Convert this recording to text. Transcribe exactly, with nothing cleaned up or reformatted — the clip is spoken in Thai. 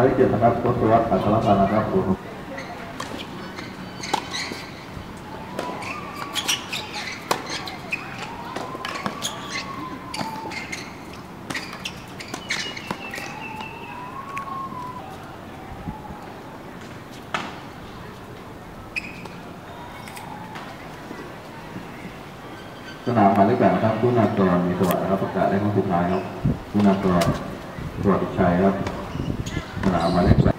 ายเลขเจ็ดนะครับทศวรรษอัศรพันธ์นะครับผมสนามหมายเลขแปดครับผู้นำตัวมีสวัสดิ์นะครับประกาศได้ครั้งสุดท้ายครับผู้นำตัวสวัสดิ์ชัยครับสนามหมายเลขแปด